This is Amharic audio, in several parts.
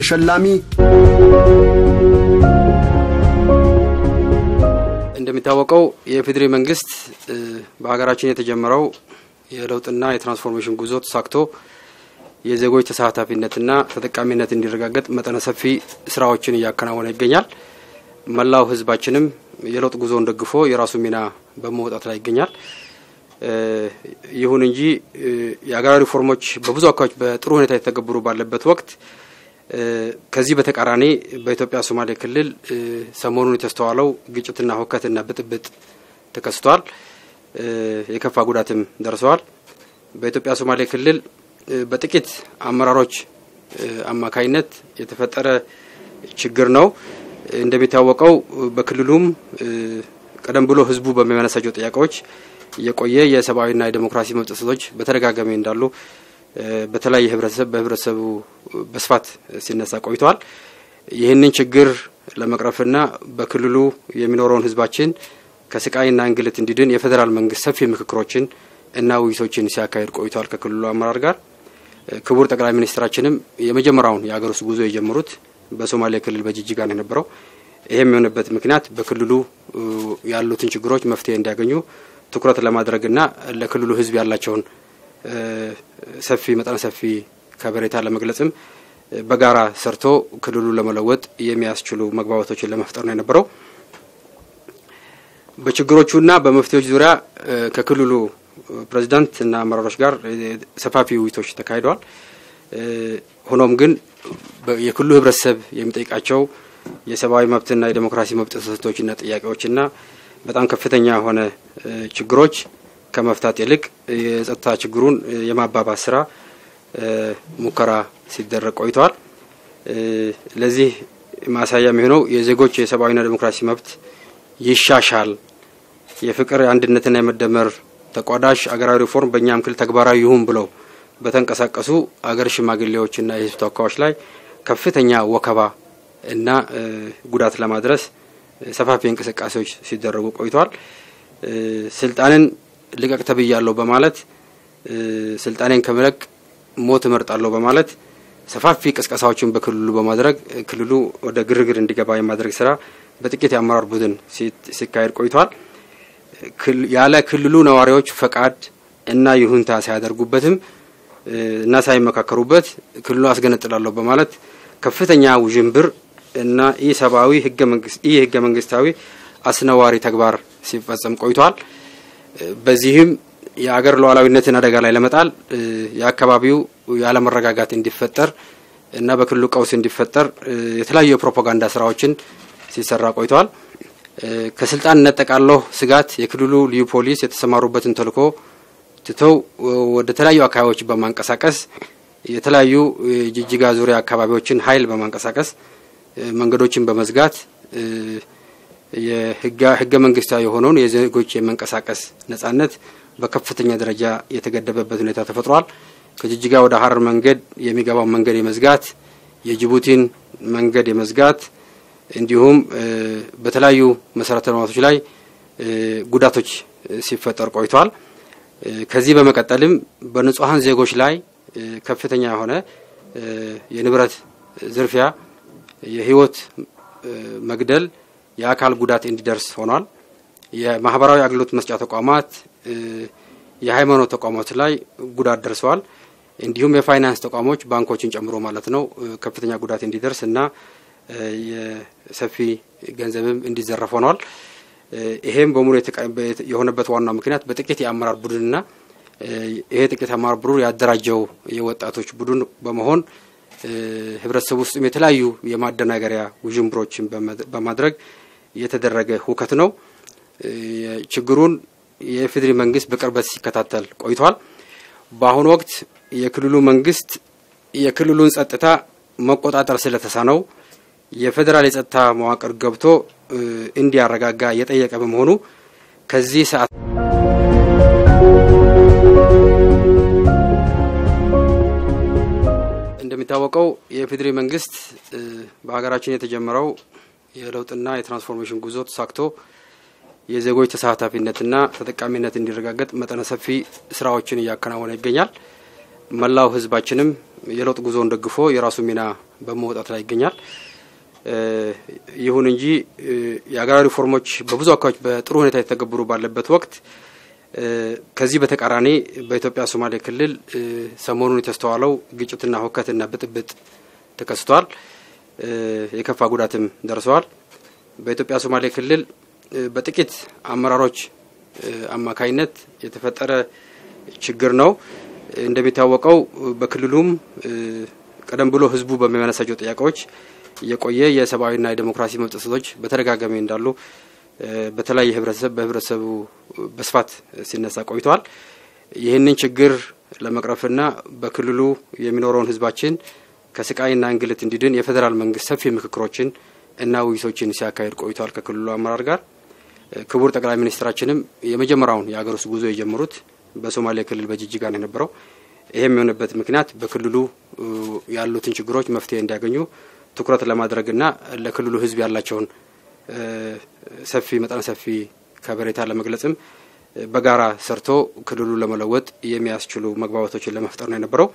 ሸላሚ እንደሚታወቀው የፌዴራል መንግስት በሀገራችን የተጀመረው የለውጥና የትራንስፎርሜሽን ጉዞ ተሳክቶ የዜጎች ተሳታፊነትና ተጠቃሚነት እንዲረጋገጥ መጠነ ሰፊ ስራዎችን ያከናወነ ይገኛል። መላው ህዝባችንም የለውጥ ጉዞውን ደግፎ የራሱ ሚና በመውጣት ላይ ይገኛል። ይሁን እንጂ የሀገራዊ ሪፎርሞች በብዙ አካባቢዎች በጥሩ ሁኔታ የተገበሩ ባለበት ወቅት ከዚህ በተቃራኒ በኢትዮጵያ ሶማሌ ክልል ሰሞኑን የተስተዋለው ግጭትና ሁከትና ብጥብጥ ተከስቷል። የከፋ ጉዳትም ደርሷል። በኢትዮጵያ ሶማሌ ክልል በጥቂት አመራሮች አማካይነት የተፈጠረ ችግር ነው። እንደሚታወቀው በክልሉም ቀደም ብሎ ህዝቡ በሚያነሳቸው ጥያቄዎች የቆየ የሰብአዊና የዲሞክራሲ መብት ጥሰቶች በተደጋጋሚ እንዳሉ በተለያየ በህብረተሰቡ በስፋት ሲነሳ ቆይቷል። ይህንን ችግር ለመቅረፍና በክልሉ የሚኖረውን ህዝባችን ከስቃይና እንግልት እንዲድን የፌዴራል መንግስት ሰፊ ምክክሮችን እና ውይይቶችን ሲያካሂድ ቆይቷል ከክልሉ አመራር ጋር። ክቡር ጠቅላይ ሚኒስትራችንም የመጀመሪያውን የሀገር ውስጥ ጉዞ የጀመሩት በሶማሌ ክልል በጅጅጋ ነው የነበረው። ይሄም የሆነበት ምክንያት በክልሉ ያሉትን ችግሮች መፍትሄ እንዲያገኙ ትኩረት ለማድረግና ለክልሉ ህዝብ ያላቸውን መጠነ ሰፊ ከበሬታ ለመግለጽም በጋራ ሰርቶ ክልሉ ለመለወጥ የሚያስችሉ መግባባቶችን ለመፍጠር ነው የነበረው። በችግሮቹና በመፍትሄዎች ዙሪያ ከክልሉ ፕሬዝዳንት እና አመራሮች ጋር ሰፋፊ ውይይቶች ተካሂደዋል። ሆኖም ግን የክልሉ ህብረተሰብ የሚጠይቃቸው የሰብአዊ መብትና የዲሞክራሲ መብት ጥሰቶችና ጥያቄዎችና በጣም ከፍተኛ ሆነ ችግሮች ከመፍታት ይልቅ የጸጥታ ችግሩን የማባባስ ስራ ሙከራ ሲደረግ ቆይቷል። ለዚህ ማሳያ የሚሆነው የዜጎች የሰብአዊና ዲሞክራሲ መብት ይሻሻል፣ የፍቅር አንድነትና የመደመር ተቋዳሽ አገራዊ ሪፎርም በእኛም ክልል ተግባራዊ ይሁን ብለው በተንቀሳቀሱ አገር ሽማግሌዎችና የህዝብ ተወካዮች ላይ ከፍተኛ ወከባ እና ጉዳት ለማድረስ ሰፋፊ እንቅስቃሴዎች ሲደረጉ ቆይቷል። ስልጣንን ልቀቅ ተብያለሁ በማለት ስልጣኔን ከመለቅ ሞት እመርጣለሁ በማለት ሰፋፊ ቅስቀሳዎችን በክልሉ በማድረግ ክልሉ ወደ ግርግር እንዲገባ የማድረግ ስራ በጥቂት የአመራር ቡድን ሲካሄድ ቆይቷል። ያለ ክልሉ ነዋሪዎች ፈቃድ እና ይሁንታ ሳያደርጉበትም እና ሳይመካከሩበት ክልሉ አስገነጥላለሁ በማለት ከፍተኛ ውዥንብር እና ኢሰብአዊ ህገ መንግስታዊ አስነዋሪ ተግባር ሲፈጸም ቆይቷል። በዚህም የአገር ሉዓላዊነትን አደጋ ላይ ለመጣል የአካባቢው ያለ መረጋጋት እንዲፈጠር እና በክልሉ ቀውስ እንዲፈጠር የተለያዩ የፕሮፓጋንዳ ስራዎችን ሲሰራ ቆይቷል። ከስልጣን ነጠቃለሁ ስጋት የክልሉ ልዩ ፖሊስ የተሰማሩበትን ተልዕኮ ትተው ወደ ተለያዩ አካባቢዎች በማንቀሳቀስ የተለያዩ ጅጅጋ ዙሪያ አካባቢዎችን ኃይል በማንቀሳቀስ መንገዶችን በመዝጋት የህገ መንግስታዊ የሆነውን የዜጎች የመንቀሳቀስ ነጻነት በከፍተኛ ደረጃ የተገደበበት ሁኔታ ተፈጥሯል። ከጅጅጋ ወደ ሀረር መንገድ የሚገባው መንገድ የመዝጋት የጅቡቲን መንገድ የመዝጋት እንዲሁም በተለያዩ መሰረተ ልማቶች ላይ ጉዳቶች ሲፈጠር ቆይቷል። ከዚህ በመቀጠልም በንጹሃን ዜጎች ላይ ከፍተኛ የሆነ የንብረት ዝርፊያ፣ የህይወት መግደል፣ የአካል ጉዳት እንዲደርስ ሆኗል። የማህበራዊ አገልግሎት መስጫ ተቋማት፣ የሃይማኖት ተቋማት ላይ ጉዳት ደርሰዋል። እንዲሁም የፋይናንስ ተቋሞች ባንኮችን ጨምሮ ማለት ነው ከፍተኛ ጉዳት እንዲደርስ እና የሰፊ ገንዘብም እንዲዘረፍ ሆኗል። ይሄም በሙሉ የሆነበት ዋናው ምክንያት በጥቂት የአመራር ቡድንና ይሄ ጥቂት አመራር ቡድን ያደራጀው የወጣቶች ቡድን በመሆን ህብረተሰቡ ውስጥም የተለያዩ የማደናገሪያ ውዥንብሮችን በማድረግ የተደረገ ሁከት ነው። ችግሩን የፌዴራል መንግስት በቅርበት ሲከታተል ቆይቷል። በአሁኑ ወቅት የክልሉ መንግስት የክልሉን ጸጥታ መቆጣጠር ስለተሳነው የፌዴራል የጸጥታ መዋቅር ገብቶ እንዲያረጋጋ የጠየቀ በመሆኑ ከዚህ ሰዓት እንደሚታወቀው የፌዴራል መንግስት በሀገራችን የተጀመረው የለውጥና የትራንስፎርሜሽን ጉዞ ተሳክቶ የዜጎች ተሳታፊነትና ተጠቃሚነት እንዲረጋገጥ መጠነ ሰፊ ስራዎችን ያከናወነ ይገኛል። መላው ህዝባችንም የለውጥ ጉዞውን ደግፎ የራሱ ሚና በመውጣት ላይ ይገኛል። ይሁን እንጂ የአገራዊ ሪፎርሞች በብዙ አካባቢዎች በጥሩ ሁኔታ የተተገበሩ ባለበት ወቅት ከዚህ በተቃራኒ በኢትዮጵያ ሶማሌ ክልል ሰሞኑን የተስተዋለው ግጭትና ሁከትና ብጥብጥ ተከስቷል። የከፋ ጉዳትም ደርሷል። በኢትዮጵያ ሶማሌ ክልል በጥቂት አመራሮች አማካይነት የተፈጠረ ችግር ነው። እንደሚታወቀው በክልሉም ቀደም ብሎ ህዝቡ በሚያነሳቸው ጥያቄዎች የቆየ የሰብአዊና የዲሞክራሲ መብት ጥሰቶች በተደጋጋሚ እንዳሉ በተለያየ በህብረተሰቡ በስፋት ሲነሳ ቆይቷል። ይህንን ችግር ለመቅረፍና በክልሉ የሚኖረውን ህዝባችን ከስቃይና እንግልት እንዲድን የፌደራል መንግስት ሰፊ ምክክሮችን እና ውይይቶችን ሲያካሂድ ቆይቷል ከክልሉ አመራር ጋር። ክቡር ጠቅላይ ሚኒስትራችንም የመጀመሪያውን የአገር ውስጥ ጉዞ የጀመሩት በሶማሌ ክልል በጅጅጋ ነው የነበረው። ይሄም የሆነበት ምክንያት በክልሉ ያሉትን ችግሮች መፍትሄ እንዲያገኙ ትኩረት ለማድረግና ለክልሉ ህዝብ ያላቸውን መጠነ ሰፊ ከበሬታ ለመግለጽም በጋራ ሰርቶ ክልሉ ለመለወጥ የሚያስችሉ መግባባቶችን ለመፍጠር ነው የነበረው።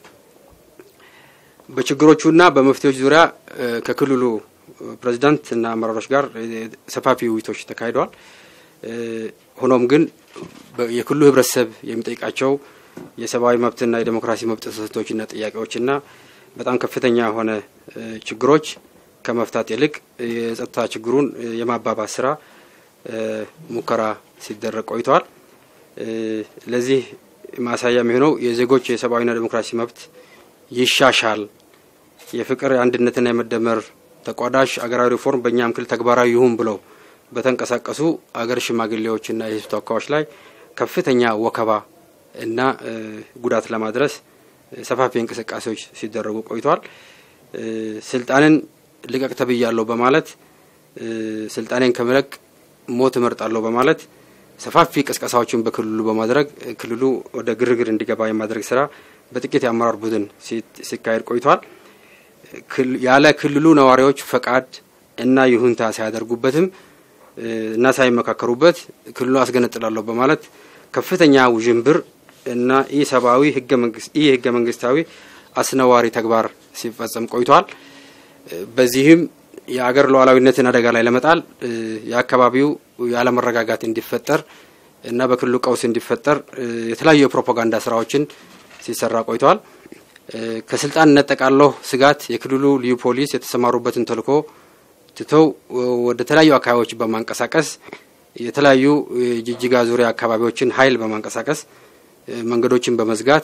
በችግሮቹና በመፍትሄዎች ዙሪያ ከክልሉ ፕሬዝዳንት እና አመራሮች ጋር ሰፋፊ ውይይቶች ተካሂደዋል። ሆኖም ግን የክልሉ ህብረተሰብ የሚጠይቃቸው የሰብአዊ መብትና የዲሞክራሲ መብት ጥሰቶችና ጥያቄዎችና በጣም ከፍተኛ ሆነ ችግሮች ከመፍታት ይልቅ የጸጥታ ችግሩን የማባባስ ስራ ሙከራ ሲደረግ ቆይቷል። ለዚህ ማሳያ የሚሆነው የዜጎች የሰብአዊና ዲሞክራሲ መብት ይሻሻል፣ የፍቅር የአንድነትና የመደመር ተቋዳሽ አገራዊ ሪፎርም በእኛም ክልል ተግባራዊ ይሁን ብለው በተንቀሳቀሱ አገር ሽማግሌዎችና የህዝብ ተወካዮች ላይ ከፍተኛ ወከባ እና ጉዳት ለማድረስ ሰፋፊ እንቅስቃሴዎች ሲደረጉ ቆይቷል። ስልጣንን ልቀቅ ተብያለሁ በማለት ስልጣኔን ከመለቅ ሞት እመርጣለሁ በማለት ሰፋፊ ቅስቀሳዎችን በክልሉ በማድረግ ክልሉ ወደ ግርግር እንዲገባ የማድረግ ስራ በጥቂት የአመራር ቡድን ሲካሄድ ቆይቷል። ያለ ክልሉ ነዋሪዎች ፈቃድ እና ይሁንታ ሳያደርጉበትም እና ሳይመካከሩበት ክልሉ አስገነጥላለሁ በማለት ከፍተኛ ውዥንብር እና ኢሰብአዊ ህገ መንግስታዊ አስነዋሪ ተግባር ሲፈጸም ቆይቷል። በዚህም የአገር ሉዓላዊነትን አደጋ ላይ ለመጣል የአካባቢው ያለመረጋጋት እንዲፈጠር እና በክልሉ ቀውስ እንዲፈጠር የተለያዩ የፕሮፓጋንዳ ስራዎችን ሲሰራ ቆይቷል። ከስልጣን ነጠቃለሁ ስጋት የክልሉ ልዩ ፖሊስ የተሰማሩበትን ተልዕኮ ትተው ወደ ተለያዩ አካባቢዎች በማንቀሳቀስ የተለያዩ ጅጅጋ ዙሪያ አካባቢዎችን ኃይል በማንቀሳቀስ መንገዶችን በመዝጋት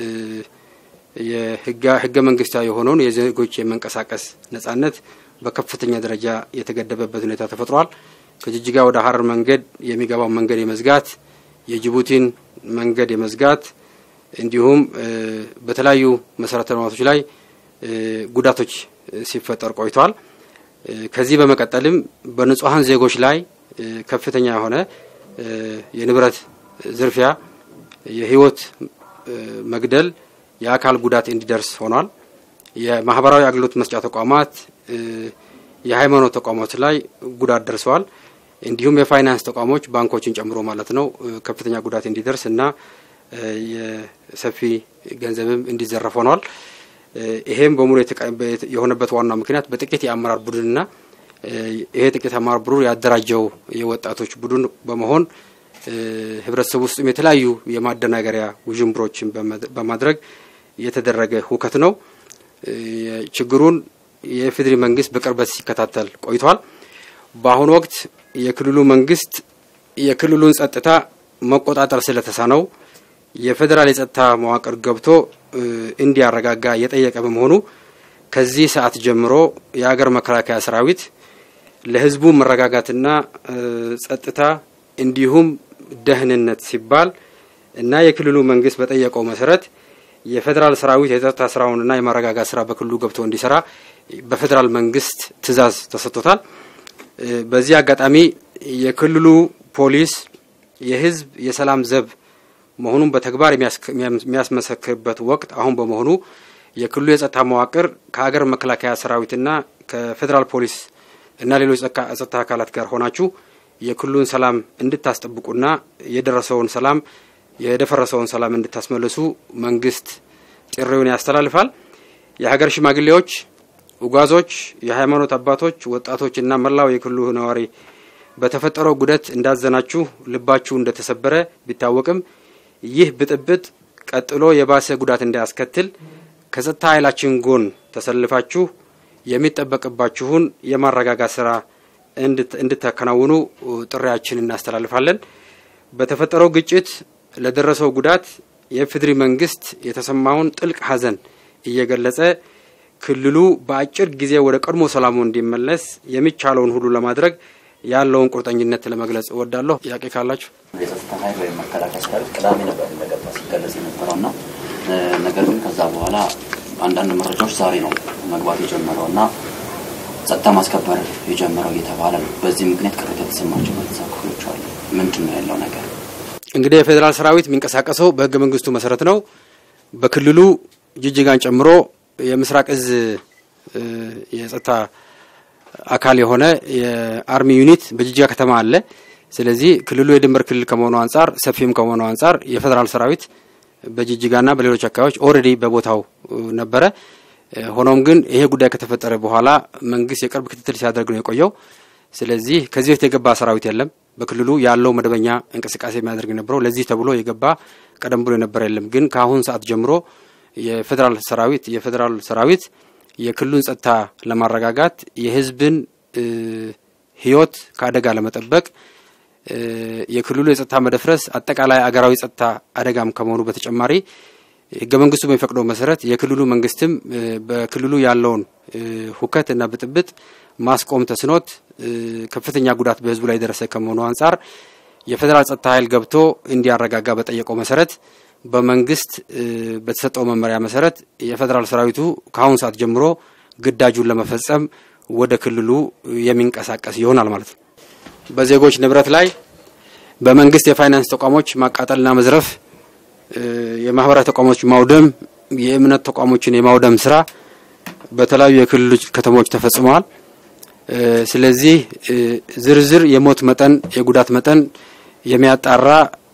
የህገ መንግስታዊ የሆነውን የዜጎች የመንቀሳቀስ ነጻነት በከፍተኛ ደረጃ የተገደበበት ሁኔታ ተፈጥሯል። ከጅጅጋ ወደ ሀረር መንገድ የሚገባው መንገድ የመዝጋት የጅቡቲን መንገድ የመዝጋት እንዲሁም በተለያዩ መሰረተ ልማቶች ላይ ጉዳቶች ሲፈጠር ቆይቷል። ከዚህ በመቀጠልም በንጹሃን ዜጎች ላይ ከፍተኛ የሆነ የንብረት ዝርፊያ፣ የህይወት መግደል፣ የአካል ጉዳት እንዲደርስ ሆኗል። የማህበራዊ አገልግሎት መስጫ ተቋማት፣ የሃይማኖት ተቋማት ላይ ጉዳት ደርሰዋል። እንዲሁም የፋይናንስ ተቋሞች ባንኮችን ጨምሮ ማለት ነው ከፍተኛ ጉዳት እንዲደርስ እና የሰፊ ገንዘብም እንዲዘረፍ ሆኗል። ይሄም በሙሉ የሆነበት ዋናው ምክንያት በጥቂት የአመራር ቡድንና ይሄ ጥቂት አመራር ቡድን ያደራጀው የወጣቶች ቡድን በመሆን ህብረተሰቡ ውስጥ የተለያዩ የማደናገሪያ ውዥንብሮችን በማድረግ የተደረገ ሁከት ነው። ችግሩን የፌዴራል መንግስት በቅርበት ሲከታተል ቆይቷል። በአሁኑ ወቅት የክልሉ መንግስት የክልሉን ጸጥታ መቆጣጠር ስለተሳነው የፌዴራል የጸጥታ መዋቅር ገብቶ እንዲያረጋጋ የጠየቀ በመሆኑ ከዚህ ሰዓት ጀምሮ የሀገር መከላከያ ሰራዊት ለህዝቡ መረጋጋትና ጸጥታ እንዲሁም ደህንነት ሲባል እና የክልሉ መንግስት በጠየቀው መሰረት የፌዴራል ሰራዊት የጸጥታ ስራውንና የማረጋጋት ስራ በክልሉ ገብቶ እንዲሰራ በፌዴራል መንግስት ትዕዛዝ ተሰጥቶታል። በዚህ አጋጣሚ የክልሉ ፖሊስ የህዝብ የሰላም ዘብ መሆኑን በተግባር የሚያስመሰክርበት ወቅት አሁን በመሆኑ የክልሉ የጸጥታ መዋቅር ከሀገር መከላከያ ሰራዊትና ከፌዴራል ፖሊስ እና ሌሎች ጸጥታ አካላት ጋር ሆናችሁ የክልሉን ሰላም እንድታስጠብቁና የደፈረሰውን ሰላም እንድታስመልሱ መንግስት ጥሪውን ያስተላልፋል። የሀገር ሽማግሌዎች፣ ኡጋዞች የሃይማኖት አባቶች ወጣቶችና መላው የክልሉ ነዋሪ በተፈጠረው ጉዳት እንዳዘናችሁ ልባችሁ እንደተሰበረ ቢታወቅም ይህ ብጥብጥ ቀጥሎ የባሰ ጉዳት እንዳያስከትል ከጸጥታ ኃይላችን ጎን ተሰልፋችሁ የሚጠበቅባችሁን የማረጋጋት ስራ እንድታከናውኑ ጥሪያችንን እናስተላልፋለን። በተፈጠረው ግጭት ለደረሰው ጉዳት የፌዴሪ መንግስት የተሰማውን ጥልቅ ሐዘን እየገለጸ ክልሉ በአጭር ጊዜ ወደ ቀድሞ ሰላሙ እንዲመለስ የሚቻለውን ሁሉ ለማድረግ ያለውን ቁርጠኝነት ለመግለጽ እወዳለሁ። ጥያቄ ካላችሁ የጸጥታ ኃይል ወይ መከላከያ ሰራዊት ቅዳሜ ነበር እንደገባ ሲገለጽ የነበረውና ነገር ግን ከዛ በኋላ አንዳንድ መረጃዎች ዛሬ ነው መግባት የጀመረውና ጸጥታ ማስከበር የጀመረው እየተባለ ነው። በዚህ ምክንያት ቅሬታ የተሰማቸው ክፍሎች አሉ። ምንድነው ያለው ነገር? እንግዲህ የፌደራል ሰራዊት የሚንቀሳቀሰው በህገ መንግስቱ መሰረት ነው። በክልሉ ጅጅጋን ጨምሮ የምስራቅ እዝ የጸጥታ አካል የሆነ የአርሚ ዩኒት በጅጅጋ ከተማ አለ። ስለዚህ ክልሉ የድንበር ክልል ከመሆኑ አንፃር ሰፊም ከመሆኑ አንፃር የፌደራል ሰራዊት በጅጅጋና በሌሎች አካባቢዎች ኦሬዲ በቦታው ነበረ። ሆኖም ግን ይሄ ጉዳይ ከተፈጠረ በኋላ መንግስት የቅርብ ክትትል ሲያደርግ ነው የቆየው። ስለዚህ ከዚህ በፊት የገባ ሰራዊት የለም። በክልሉ ያለው መደበኛ እንቅስቃሴ የሚያደርግ ነበር። ለዚህ ተብሎ የገባ ቀደም ብሎ የነበረ የለም። ግን ከአሁን ሰዓት ጀምሮ የፌደራል ሰራዊት የክልሉን ጸጥታ ለማረጋጋት የህዝብን ህይወት ከአደጋ ለመጠበቅ የክልሉ የጸጥታ መደፍረስ አጠቃላይ አገራዊ ጸጥታ አደጋም ከመሆኑ በተጨማሪ ህገ መንግስቱ በሚፈቅደው መሰረት የክልሉ መንግስትም በክልሉ ያለውን ሁከትና ብጥብጥ ማስቆም ተስኖት ከፍተኛ ጉዳት በህዝቡ ላይ ደረሰ ከመሆኑ አንፃር የፌደራል ጸጥታ ኃይል ገብቶ እንዲያረጋጋ በጠየቀው መሰረት በመንግስት በተሰጠው መመሪያ መሰረት የፌደራል ሰራዊቱ ከአሁን ሰዓት ጀምሮ ግዳጁን ለመፈጸም ወደ ክልሉ የሚንቀሳቀስ ይሆናል ማለት ነው። በዜጎች ንብረት ላይ በመንግስት የፋይናንስ ተቋሞች ማቃጠልና መዝረፍ፣ የማህበራዊ ተቋሞች ማውደም፣ የእምነት ተቋሞችን የማውደም ስራ በተለያዩ የክልሉ ከተሞች ተፈጽመዋል። ስለዚህ ዝርዝር የሞት መጠን የጉዳት መጠን የሚያጣራ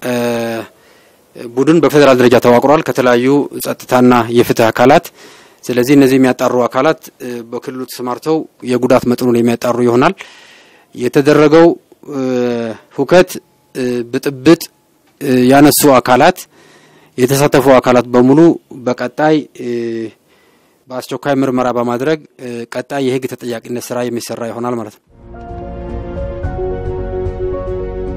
ቡድን በፌደራል ደረጃ ተዋቅሯል ከተለያዩ ጸጥታና የፍትህ አካላት። ስለዚህ እነዚህ የሚያጣሩ አካላት በክልሉ ተሰማርተው የጉዳት መጠኑን የሚያጣሩ ይሆናል። የተደረገው ሁከት ብጥብጥ ያነሱ አካላት የተሳተፉ አካላት በሙሉ በቀጣይ በአስቸኳይ ምርመራ በማድረግ ቀጣይ የህግ ተጠያቂነት ስራ የሚሰራ ይሆናል ማለት ነው።